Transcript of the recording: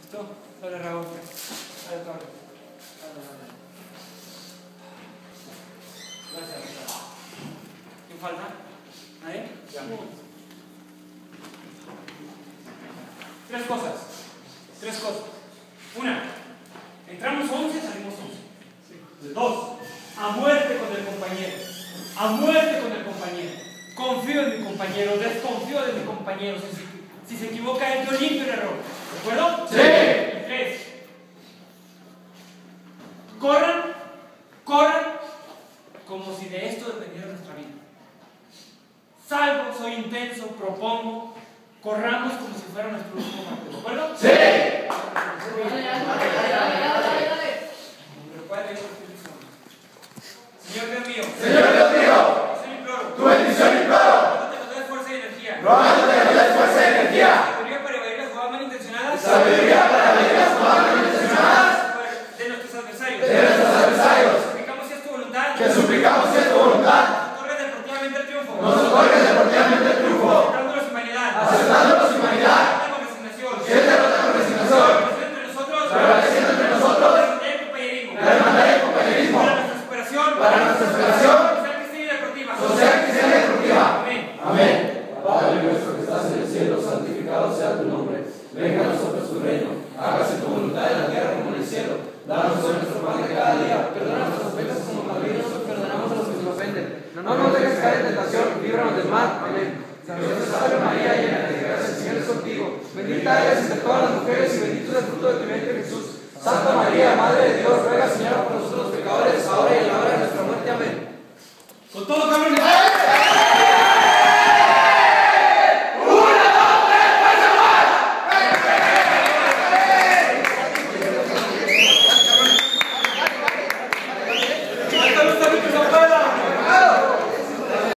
¿Listo? Dale, Raúl. Dale, Raúl. Gracias. ¿Quién falta? ¿Nadie? Ya. Tres cosas. Una, entramos 11, salimos 11. Dos, a muerte con el compañero. A muerte con el compañero. Confío en mi compañero, desconfío de mi compañero. Si se equivoca él, yo limpio el error. ¿De acuerdo? Sí. Y tres, corran como si de esto dependiera nuestra vida. Salgo, soy intenso, propongo, corramos como si fuera nuestro último partido. ¿De acuerdo? Sí. Señor Dios mío. Señor Dios mío. Tu bendición imploro. Rogándote nos des fuerza y energía. Rogándote nos des fuerza y energía. Sabiduría para evadir las jugadas malintencionadas. Sabiduría para evadir las jugadas malintencionadas. De nuestros adversarios. De nuestros adversarios. Suplicamos si es tu voluntad. Que suplicamos si es tu voluntad. Nos otorgues deportivamente el triunfo. Nos otorgues deportivamente el triunfo. Aceptándolos sin vanidad. Aceptándolos sin vanidad. Con resignación. Si es derrota con resignación. Prevaleciendo entre nosotros. La hermandad y el compañerismo. Para nuestra superación. Social cristiana y deportiva. Amén. Amén. Padre nuestro que estás en el cielo, santificado sea tu nombre. Venga a nosotros tu reino. Hágase tu voluntad en la tierra como en el cielo. Danos hoy nuestro pan de cada día. Perdona nuestras ofensas como también nosotros perdonamos a los que nos ofenden. No nos dejes caer en tentación, líbranos del mal. Amén. Dios te salve María, llena de gracia, el Señor es contigo. Bendita eres entre todas las mujeres y bendito es el fruto de tu vientre Jesús. Santa María, Madre de Dios, ruega Señora por nosotros los pecadores, ahora y en la hora de nuestra muerte. Amén. Con todo, cabrones. ¡Está